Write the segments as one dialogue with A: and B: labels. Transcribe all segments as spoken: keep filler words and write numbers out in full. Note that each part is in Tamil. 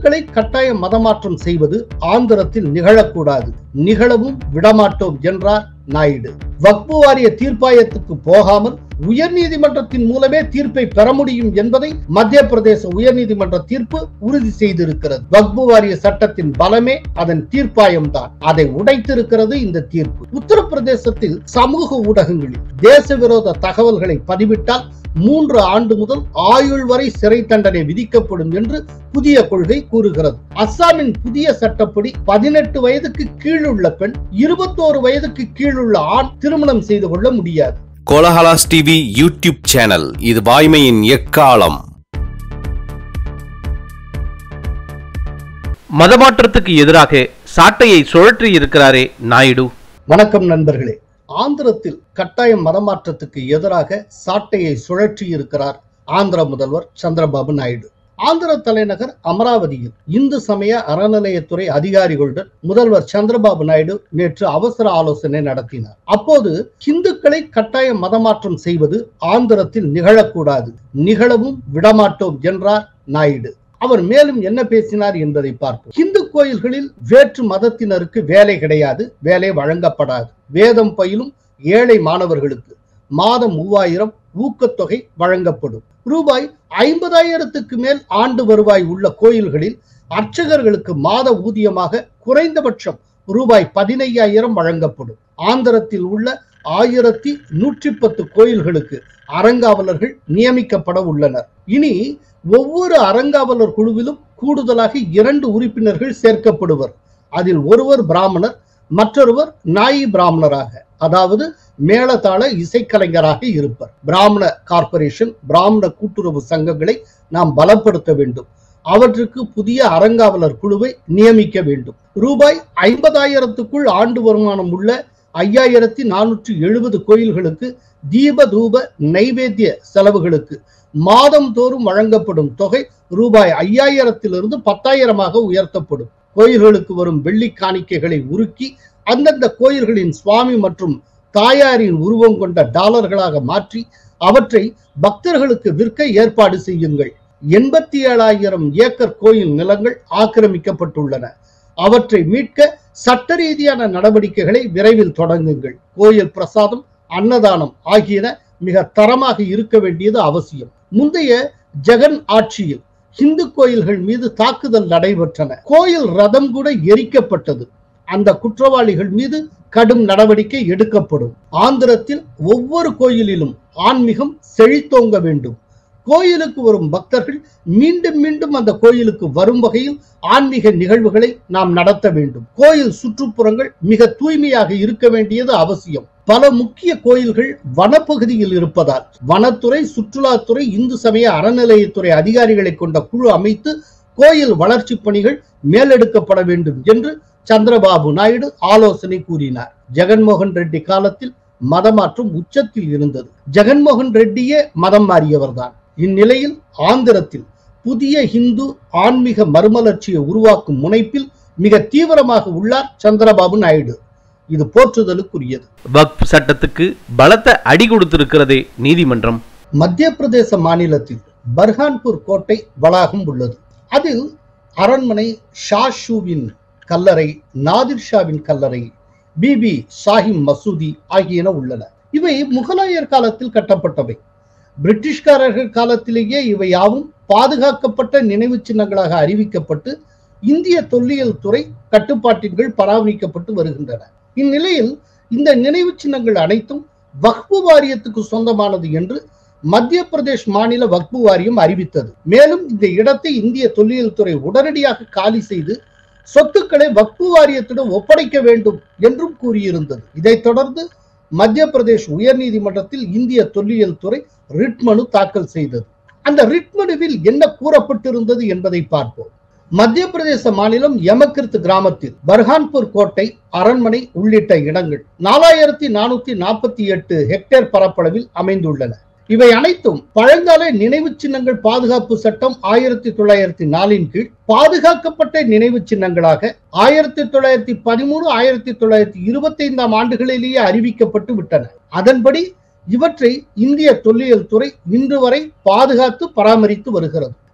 A: இந்துக்களை கட்டாய மதமாற்றம் செய்வது ஆந்திரத்தில் நிகழக்கூடாது, நிகழவும் விடமாட்டோம் என்றார் நாயுடு. வக்பு வாரிய தீர்ப்பாயத்துக்கு போகாமல் உயர்நீதிமன்றத்தின் மூலமே தீர்ப்பை பெற முடியும் என்பதை மத்திய பிரதேச உயர்நீதிமன்ற தீர்ப்பு உறுதி செய்திருக்கிறது. வக்பு வாரிய சட்டத்தின் பலமே அதன் தீர்ப்பாயம் தான். அதை உடைத்திருக்கிறது இந்த தீர்ப்பு. உத்தரப்பிரதேசத்தில் சமூக ஊடகங்களில் தேச விரோத தகவல்களை பதிவிட்டால் மூன்று ஆண்டு முதல் ஆயுள் வரை சிறை தண்டனை விதிக்கப்படும் என்று புதிய கொள்கை கூறுகிறது. அஸ்ஸாமின் புதிய சட்டப்படி பதினெட்டு வயதுக்கு கீழுள்ள பெண் இருபத்தோரு வயதுக்கு கீழுள்ள ஆண் திருமணம் செய்து கொள்ள முடியாது.
B: கோலஹலாஸ் டிவி யூடியூப் சேனல், இது வாய்மையின் எக்காலம்.
C: மதமாற்றத்துக்கு எதிராக சாட்டையை சுழற்றி இருக்கிறாரே நாயுடு.
A: வணக்கம் நண்பர்களே. ஆந்திரத்தில் கட்டாய மதமாற்றத்துக்கு எதிராக சாட்டையை சுழற்றி இருக்கிறார் ஆந்திர முதல்வர் சந்திரபாபு நாயுடு. ஆந்திர தலைநகர் அமராவதியில் இந்து சமய அறநிலையத்துறை அதிகாரிகளுடன் முதல்வர் சந்திரபாபு நாயுடு நேற்று அவசர ஆலோசனை நடத்தினார். அப்போது இந்துக்களை கட்டாய மதமாற்றம் செய்வது ஆந்திரத்தில் நிகழக்கூடாது, நிகழவும் விடமாட்டோம் என்றார் நாயுடு. அவர் மேலும் என்ன பேசினார் என்பதை பார்ப்போம். இந்து கோயில்களில் வேற்று மதத்தினருக்கு வேலை கிடையாது, வேலை வழங்கப்படாது. வேதம் பயிலும் ஏழை மாணவர்களுக்கு மாதம் மூவாயிரம் ஊக்கத்தொகை வழங்கப்படும். ரூபாய் ஐம்பதாயிரத்துக்கு மேல் ஆண்டு வருவாய் உள்ள கோயில்களில் அர்ச்சகர்களுக்கு மாத ஊதியமாக குறைந்தபட்சம் ரூபாய் பதினையாயிரம் வழங்கப்படும். ஆந்திரத்தில் உள்ள ஆயிரத்தி நூற்றி பத்து கோயில்களுக்கு அறங்காவலர்கள் நியமிக்கப்பட உள்ளனர். இனி ஒவ்வொரு அறங்காவலர் குழுவிலும் கூடுதலாக இரண்டு உறுப்பினர்கள் சேர்க்கப்படுவர். அதில் ஒருவர் பிராமணர், மற்றொருவர் நாயி பிராமணராக, அதாவது மேளதாள இசைக்கலைஞராக இருப்பர். பிராமண கார்பரேஷன், பிராமண கூட்டுறவு சங்கங்களை நாம் பலப்படுத்த வேண்டும். அவற்றுக்கு புதிய அறங்காவலர் குழுவை நியமிக்க வேண்டும். ரூபாய் ஐம்பதாயிரத்துக்குள் ஆண்டு வருமானம் உள்ள ஐயாயிரத்தி நானூற்றி எழுபது கோயில்களுக்கு தீப தூப நைவேத்திய செலவுகளுக்கு மாதம் தோறும் வழங்கப்படும் தொகை ரூபாய் ஐயாயிரத்திலிருந்து பத்தாயிரமாக உயர்த்தப்படும். கோயில்களுக்கு வரும் வெள்ளி காணிக்கைகளை உருக்கி அந்தந்த கோயில்களின் சுவாமி மற்றும் தாயாரின் உருவம் கொண்ட டாலர்களாக மாற்றி அவற்றை பக்தர்களுக்கு விற்க ஏற்பாடு செய்யுங்கள். எண்பத்தி ஏழாயிரம் ஏக்கர் கோயில் நிலங்கள் ஆக்கிரமிக்கப்பட்டுள்ளன. அவற்றை மீட்க சட்ட ரீதியான நடவடிக்கைகளை விரைவில் தொடங்குங்கள். கோயில் பிரசாதம், அன்னதானம் ஆகியன மிக தரமாக இருக்க வேண்டியது அவசியம். முந்தைய ஜெகன் ஆட்சியில் இந்து கோயில்கள் மீது தாக்குதல் நடைபெற்றன. கோயில் ரதம் கூட எரிக்கப்பட்டது. அந்த குற்றவாளிகள் மீது கடும் நடவடிக்கை எடுக்கப்படும். ஆந்திரத்தில் ஒவ்வொரு கோயிலிலும் ஆன்மீகம் செழித்தோங்க வேண்டும். கோயிலுக்கு வரும் பக்தர்கள் மீண்டும் மீண்டும் அந்த கோயிலுக்கு வரும் வகையில் ஆன்மீக நிகழ்வுகளை நாம் நடத்த வேண்டும். கோயில் சுற்றுப்புறங்கள் மிக தூய்மையாக இருக்க வேண்டியது அவசியம். பல முக்கிய கோயில்கள் வனப்பகுதியில் இருப்பதால் வனத்துறை, சுற்றுலாத்துறை, இந்து சமய அறநிலையத்துறை அதிகாரிகளை கொண்ட குழு அமைத்து கோயில் வளர்ச்சி பணிகள் மேலெடுக்கப்பட வேண்டும் என்று சந்திரபாபு நாயுடு ஆலோசனை கூறினார். ஜெகன்மோகன் ரெட்டி காலத்தில் மதமாற்றம் உச்சத்தில் இருந்தது. ஜெகன்மோகன் ரெட்டியே மதம் மாறியவர்தான். இந்நிலையில் ஆந்திரத்தில் புதிய இந்து ஆன்மீக மறுமலர்ச்சியை உருவாக்கும் முனைப்பில் மிக தீவிரமாக உள்ளார் சந்திரபாபு நாயுடு. இது போற்றுதலுக்குரியது.
C: வக்ஃப் சட்டத்துக்கு பலத்த அடி கொடுத்திருக்கிறதே நீதிமன்றம்.
A: மத்திய பிரதேச மாநிலத்தில் பர்ஹான்பூர் கோட்டை வளாகம் உள்ளது. அதில் அரண்மனை, ஷாஷூவின் கல்லறை, நாதிர் ஷாவின் கல்லறை, பிபி ஷாஹிம் மசூதி ஆகியன உள்ளன. இவை முகலாயர் காலத்தில் கட்டப்பட்டவை. பிரிட்டிஷ்காரர்கள் காலத்திலேயே இவை யாவும் பாதுகாக்கப்பட்ட நினைவு சின்னங்களாக அறிவிக்கப்பட்டு இந்திய தொல்லியல் துறை கட்டுப்பாட்டின் கீழ் பராமரிக்கப்பட்டு வருகின்றன. இந்நிலையில் இந்த நினைவு சின்னங்கள் அனைத்தும் வக்ஃபு வாரியத்துக்கு சொந்தமானது என்று மத்திய பிரதேஷ் மாநில வக்ஃபு வாரியம் அறிவித்தது. மேலும் இந்த இடத்தை இந்திய தொல்லியல் துறை உடனடியாக காலி செய்து சொத்துக்களை வக்ஃபு வாரியத்திடம் ஒப்படைக்க வேண்டும் என்றும் கூறியிருந்தது. இதைத் தொடர்ந்து மத்திய பிரதேஷ் உயர் நீதிமன்றத்தில் இந்திய தொல்லியல் துறை ரிட் மனு தாக்கல் செய்தது. அந்த ரிட் மனுவில் என்ன கூறப்பட்டிருந்தது என்பதை பார்ப்போம். மத்திய பிரதேச மாநிலம் யமகிர்த் கிராமத்தில் பர்ஹான்பூர் கோட்டை, அரண்மனை உள்ளிட்ட இடங்கள் நாலாயிரத்தி நானூத்தி நாற்பத்தி எட்டு ஹெக்டேர் பரப்பளவில் அமைந்துள்ளன. இவை அனைத்தும் பழங்கால நினைவு சின்னங்கள் பாதுகாப்பு சட்டம் ஆயிரத்தி தொள்ளாயிரத்தி நாலின் கீழ் பாதுகாக்கப்பட்ட நினைவு சின்னங்களாக ஆயிரத்தி தொள்ளாயிரத்தி பதிமூணு ஆயிரத்தி தொள்ளாயிரத்தி இருபத்தி ஐந்தாம் ஆண்டுகளிலேயே அறிவிக்கப்பட்டு விட்டன. அதன்படி இவற்றை இந்திய தொல்லியல் துறை இன்று வரை பாதுகாத்து பராமரித்து வருகிறது.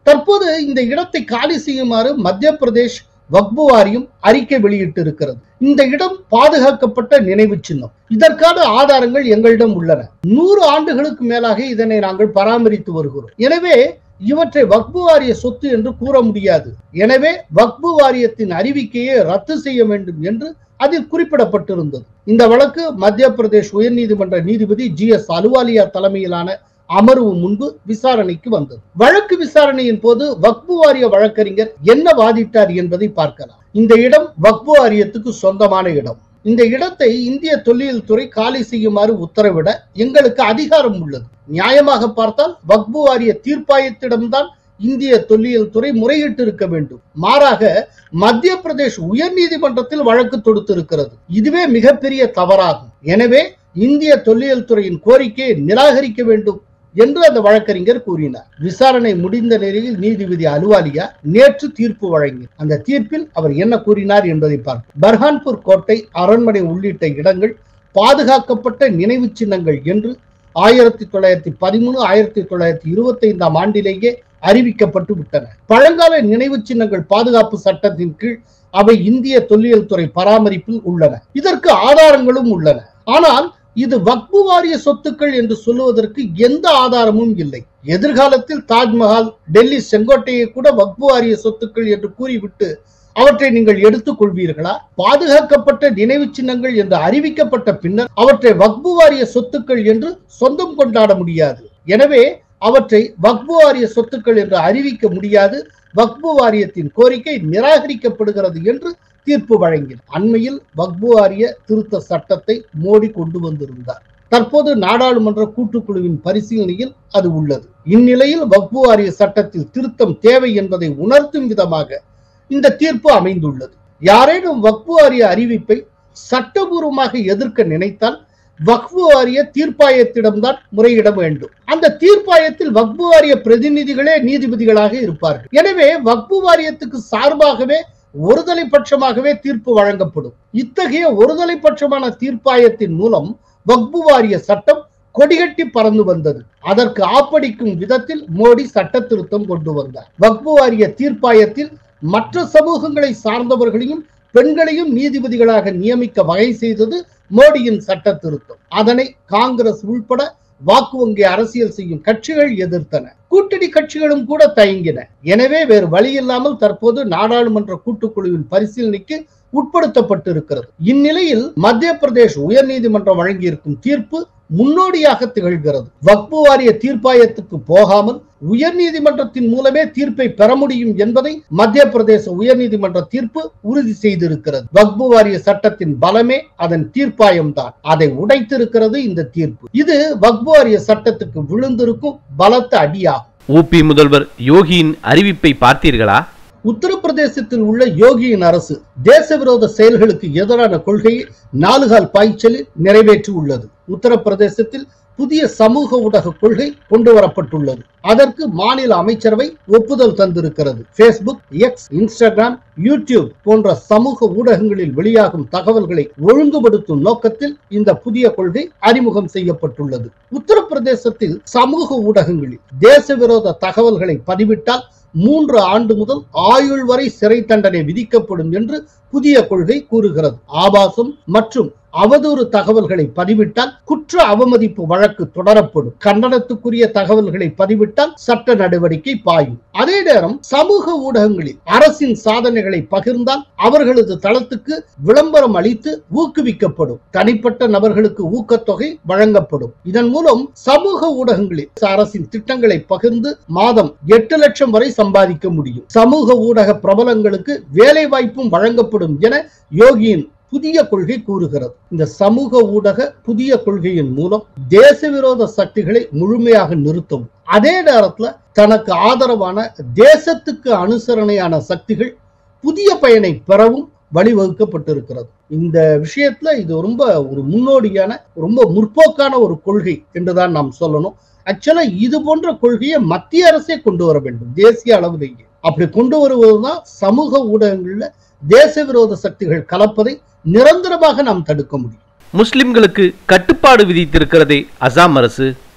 A: தற்போது இந்த இடத்தை காலி செய்யுமாறு மத்திய பிரதேஷ் வக்பு வாரியம் அறிக்கை வெளியிட்டு இருக்கிறது. இந்த இடம் பாதுகாக்கப்பட்ட நினைவு சின்னம். இதற்கான ஆதாரங்கள் எங்களிடம் உள்ளன. நூறு ஆண்டுகளுக்கு மேலாக இதனை நாங்கள் பராமரித்து வருகிறோம். எனவே இவற்றை வக்பு வாரிய சொத்து என்று கூற முடியாது. எனவே வக்பு வாரியத்தின் அறிவிக்கையை ரத்து செய்ய வேண்டும் என்று அதில் குறிப்பிடப்பட்டிருந்தது. இந்த வழக்கு மத்திய பிரதேஷ் உயர்நீதிமன்ற நீதிபதி ஜி எஸ் அலுவாலியா தலைமையிலான அமர்வு முன்பு விசாரணைக்கு வந்தது. வழக்கு விசாரணையின் போது வக்பு வாரிய வழக்கறிஞர் என்ன வாதிட்டார் என்பதை பார்க்கலாம். இந்த இடம் வக்பு வாரியத்துக்கு சொந்தமான இடம். இந்த இடத்தை இந்திய தொல்லியல் துறை காலி செய்யுமாறு உத்தரவிட எங்களுக்கு அதிகாரம் உள்ளது. நியாயமாக பார்த்தால் வக்பு வாரிய தீர்ப்பாயத்திடம்தான் இந்திய தொல்லியல் துறை முறையிட்டு இருக்க வேண்டும். மாறாக மத்திய பிரதேஷ் உயர் நீதிமன்றத்தில் வழக்கு தொடுத்திருக்கிறது. இதுவே மிகப்பெரிய தவறாகும். எனவே இந்திய தொல்லியல் துறையின் கோரிக்கையை நிராகரிக்க வேண்டும் என்று அந்த வழக்கறிஞர் கூறினார். விசாரணை முடிந்த நிலையில் நீதிபதி அலுவாலியா நேற்று தீர்ப்பு வழங்கினார். அந்த தீர்ப்பில் அவர் என்ன கூறினார் என்பதை பார்ப்போம். பர்ஹான்பூர் கோட்டை, அரண்மனை உள்ளிட்ட இடங்கள் பாதுகாக்கப்பட்ட நினைவு சின்னங்கள் என்று ஆயிரத்தி தொள்ளாயிரத்தி பதிமூணு ஆயிரத்தி தொள்ளாயிரத்தி இருபத்தி ஐந்தாம் ஆண்டிலேயே அறிவிக்கப்பட்டு விட்டன. பழங்கால நினைவு சின்னங்கள் பாதுகாப்பு சட்டத்தின் கீழ் அவை இந்திய தொல்லியல் துறை பராமரிப்பில் உள்ளன. இதற்கு ஆதாரங்களும் உள்ளன. ஆனால் இது வக்பு வாரிய சொத்துக்கள் என்று சொல்லுவதற்கு எந்த ஆதாரமும் இல்லை. எதிர்காலத்தில் தாஜ்மஹால், டெல்லி செங்கோட்டையை கூட வக்பு வாரிய சொத்துக்கள் என்று கூறிவிட்டு அவற்றை நீங்கள் எடுத்துக் கொள்வீர்களா? பாதுகாக்கப்பட்ட நினைவு சின்னங்கள் என்று அறிவிக்கப்பட்ட பின்னர் அவற்றை வக்பு வாரிய சொத்துக்கள் என்று சொந்தம் கொண்டாட முடியாது. எனவே அவற்றை வக்பு வாரிய சொத்துக்கள் என்று அறிவிக்க முடியாது. வக்பு வாரியத்தின் கோரிக்கை நிராகரிக்கப்படுகிறது என்று தீர்ப்பு வழங்கினார். அண்மையில் வக்பு வாரிய திருத்த சட்டத்தை மோடி கொண்டு வந்திருந்தார். தற்போது நாடாளுமன்ற கூட்டுக்குழுவின் பரிசீலனையில் அது உள்ளது. இந்நிலையில் வக்பு வாரிய சட்டத்தில் திருத்தம் தேவை என்பதை உணர்த்தும் விதமாக இந்த தீர்ப்பு அமைந்துள்ளது. யாரேனும் வக்பு வாரிய அறிவிப்பை சட்டபூர்வமாக எதிர்க்க நினைத்தால் வக்பு வாரிய தீர்ப்பாயத்திடம்தான் முறையிட வேண்டும். அந்த தீர்ப்பாயத்தில் வக்பு வாரிய பிரதிநிதிகளே நீதிபதிகளாக இருப்பார்கள். எனவே வக்பு வாரியத்துக்கு சார்பாகவே ஒருதலை பட்சமாகவே தீர்ப்பு வழங்கப்படும். இத்தகைய ஒருதலை பட்சமான தீர்ப்பாயத்தின் மூலம் வக்பு வாரிய சட்டம் கொடிகட்டி பறந்து வந்தது. அதற்கு ஆப்படிக்கும் விதத்தில் மோடி சட்ட திருத்தம் கொண்டு வந்தார். வக்பு வாரிய தீர்ப்பாயத்தில் மற்ற சமூகங்களை சார்ந்தவர்களையும் பெண்களையும் நீதிபதிகளாக நியமிக்க வகை செய்தது மோடியின் சட்ட திருத்தம். அதனை காங்கிரஸ் உள்பட வாக்கு வங்கி அரசியல் செய்யும் கட்சிகள் எதிர்த்தன. கூட்டணி கட்சிகளும் கூட தயங்கின. எனவே வேறு வழியில்லாமல் தற்போது நாடாளுமன்ற கூட்டுக்குழுவின் பரிசீலனைக்கு உட்படுத்தப்பட்டிருக்கிறது. இந்நிலையில் மத்திய பிரதேஷ் உயர் நீதிமன்றம் வழங்கியிருக்கும் தீர்ப்பு முன்னோடியாக திகழ்கிறது. வக்பு வாரிய தீர்ப்பாயத்துக்கு போகாமல் உயர் நீதிமன்றத்தின் மூலமே தீர்ப்பை பெற முடியும் என்பதை மத்திய பிரதேச உயர் நீதிமன்ற தீர்ப்பு உறுதி செய்திருக்கிறது. வக்பு வாரிய சட்டத்தின் பலமே அதன் தீர்ப்பாயம் தான். அதை உடைத்திருக்கிறது இந்த தீர்ப்பு. இது வக்பு வாரிய சட்டத்துக்கு விழுந்திருக்கும் பலத்த அடியாகும்.
C: ஊபி முதல்வர் யோகியின் அறிவிப்பை பார்த்தீர்களா?
A: உத்தரப்பிரதேசத்தில் உள்ள யோகியின் அரசு தேசவிரோத செயல்களுக்கு எதிரான கொள்கையை நாலுகால் பாய்ச்சலில் நிறைவேற்றி உள்ளது. உத்தரப்பிரதேசத்தில் புதிய சமூக ஊடக கொள்கை கொண்டு வரப்பட்டுள்ளது. அதற்கு மாநில அமைச்சரவை ஒப்புதல் தந்திருக்கிறது. பேஸ்புக், எக்ஸ், இன்ஸ்டாகிராம், யூடியூப் போன்ற சமூக ஊடகங்களில் வெளியாகும் தகவல்களை ஒழுங்குபடுத்தும் நோக்கத்தில் இந்த புதிய கொள்கை அறிமுகம் செய்யப்பட்டுள்ளது. உத்தரப்பிரதேசத்தில் சமூக ஊடகங்களில் தேசவிரோத தகவல்களை பதிவிட்டால் மூன்று ஆண்டு முதல் ஆயுள் வரை சிறை தண்டனை விதிக்கப்படும் என்று புதிய கொள்கை கூறுகிறது. ஆபாசம் மற்றும் அவதூறு தகவல்களை பதிவிட்டால் குற்ற அவமதிப்பு வழக்கு தொடரப்படும். கண்டனத்துக்குரிய தகவல்களை பதிவிட்டால் சட்ட நடவடிக்கை பாயும். அதே நேரம் சமூக ஊடகங்களில் அரசின் சாதனைகளை பகிர்ந்தால் அவர்களது தளத்துக்கு விளம்பரம் அளித்து ஊக்குவிக்கப்படும். தனிப்பட்ட நபர்களுக்கு ஊக்கத்தொகை வழங்கப்படும். இதன் மூலம் சமூக ஊடகங்களில் அரசின் திட்டங்களை பகிர்ந்து மாதம் எட்டு லட்சம் வரை சம்பாதிக்க முடியும். சமூக ஊடக பிரபலங்களுக்கு வேலை வாய்ப்பும் வழங்கப்படும் என யோகியின் புதிய கொள்கை கூறுகிறது. இந்த சமூக ஊடக புதிய கொள்கையின் மூலம் தேசவிரோத சக்திகளை முழுமையாக நிறுத்தவும், அதே நேரத்தில் தனக்கு ஆதரவான தேசத்துக்கு அனுசரணையான சக்திகள் புதிய பயனை பெறவும் வழிவகுக்கப்பட்டிருக்கிறது. இந்த விஷயத்துல இது ரொம்ப ஒரு முன்னோடியான ரொம்ப முற்போக்கான ஒரு கொள்கை என்றுதான் நாம் சொல்லணும். ஆக்சுவலா இது போன்ற கொள்கையை மத்திய அரசே கொண்டு வர வேண்டும். தேசிய அளவிலேயே அப்படி கொண்டு வருவதுதான் சமூக ஊடகங்கள்ல தேசவிரோத சக்திகள் கலப்பதை நிரந்தரமாக நாம் தடுக்க முடியும்.
C: முஸ்லிம்களுக்கு கட்டுப்பாடு விதித்திருக்கிறதே அசாம் அரசு,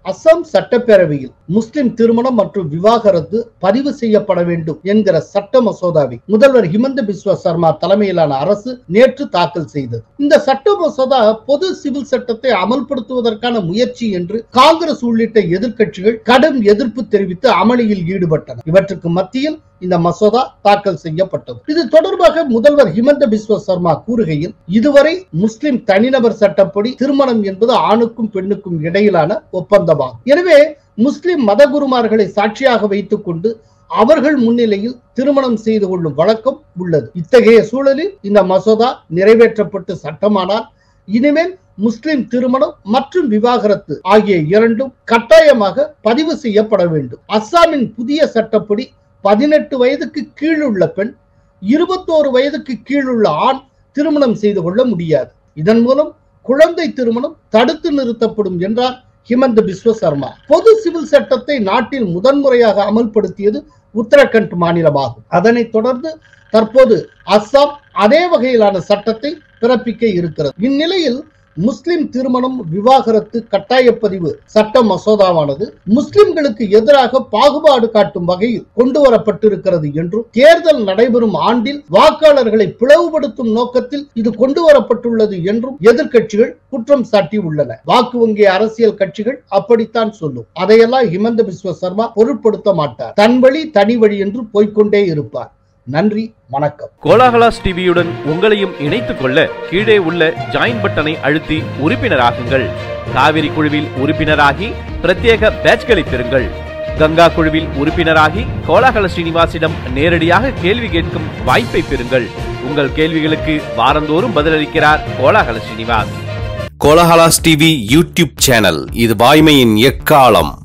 A: அஸ்ஸாம் சட்டப்பேரவையில் முஸ்லிம் திருமணம் மற்றும் விவாகரத்து பதிவு செய்யப்பட வேண்டும் என்கிற சட்ட மசோதாவை முதல்வர் ஹிமந்த பிஸ்வா சர்மா தலைமையிலான அரசு நேற்று தாக்கல் செய்தது. இந்த சட்ட மசோதா பொது சிவில் சட்டத்தை அமல்படுத்துவதற்கான முயற்சி என்று காங்கிரஸ் உள்ளிட்ட எதிர்க்கட்சிகள் கடும் எதிர்ப்பு தெரிவித்து அமளியில் ஈடுபட்டன. இவற்றுக்கு மத்தியில் இந்த மசோதா தாக்கல் செய்யப்பட்டது. இது தொடர்பாக முதல்வர் ஹிமந்த பிஸ்வா சர்மா கூறுகையில், இதுவரை முஸ்லிம் தனிநபர் சட்டப்படி திருமணம் என்பது ஆணுக்கும் பெண்ணுக்கும் இடையிலான ஒப்பந்தமாகும். எனவே முஸ்லிம் மதகுருமார்களை சாட்சியாக வைத்துக் கொண்டு அவர்கள் முன்னிலையில் திருமணம் செய்து கொள்ளும் வழக்கம் உள்ளது. இத்தகைய சூழலில் இந்த மசோதா நிறைவேற்றப்பட்டு சட்டமானால் இனிமேல் முஸ்லிம் திருமணம் மற்றும் விவாகரத்து ஆகிய இரண்டும் கட்டாயமாக பதிவு செய்யப்பட வேண்டும். அஸ்ஸாமின் புதிய சட்டப்படி பதினெட்டு வயதுக்கு கீழுள்ள பெண், இருபத்தோரு வயதுக்கு கீழுள்ள ஆண் திருமணம் செய்து கொள்ள முடியாது. இதன் மூலம் குழந்தை திருமணம் தடுத்து நிறுத்தப்படும் என்றார் ஹிமந்த பிஸ்வா சர்மா. பொது சிவில் சட்டத்தை நாட்டில் முதன்முறையாக அமல்படுத்தியது உத்தரகண்ட் மாநிலமாகும். அதனைத் தொடர்ந்து தற்போது அஸ்ஸாம் அதே வகையிலான சட்டத்தை பிறப்பிக்க இருக்கிறது. இந்நிலையில் முஸ்லிம் திருமணம் விவாகரத்து கட்டாய பதிவு சட்ட மசோதாவானது முஸ்லிம்களுக்கு எதிராக பாகுபாடு காட்டும் வகையில் கொண்டு வரப்பட்டிருக்கிறது என்றும், தேர்தல் நடைபெறும் ஆண்டில் வாக்காளர்களை பிளவுபடுத்தும் நோக்கத்தில் இது கொண்டு வரப்பட்டுள்ளது என்றும் எதிர்க்கட்சிகள் குற்றம் சாட்டி உள்ளன. வாக்கு வங்கி அரசியல் கட்சிகள் அப்படித்தான் சொல்லும். அதையெல்லாம் ஹிமந்த பிஸ்வா சர்மா பொருட்படுத்த மாட்டார். தன் வழி தனி வழி என்று போய்கொண்டே இருப்பார். நன்றி, வணக்கம்.
C: கோலாகலாஸ் டிவியுடன் உங்களையும் இணைத்துக் கொள்ள கீழே உள்ள ஜாயின் பட்டனை அழுத்தி உறுப்பினராகுங்கள். காவிரி குழுவில் உறுப்பினராகி பிரத்யேக பேட்ச்களை பெறுங்கள். கங்கா குழுவில் உறுப்பினராகி கோலாகல ஸ்ரீனிவாசிடம் நேரடியாக கேள்வி கேட்கும் வாய்ப்பை பெறுங்கள். உங்கள் கேள்விகளுக்கு வாரந்தோறும் பதிலளிக்கிறார் கோலாகல ஸ்ரீனிவாஸ்.
B: கோலாகலாஸ் டிவி யூடியூப் சேனல், இது வாய்மையின் எக்காலம்.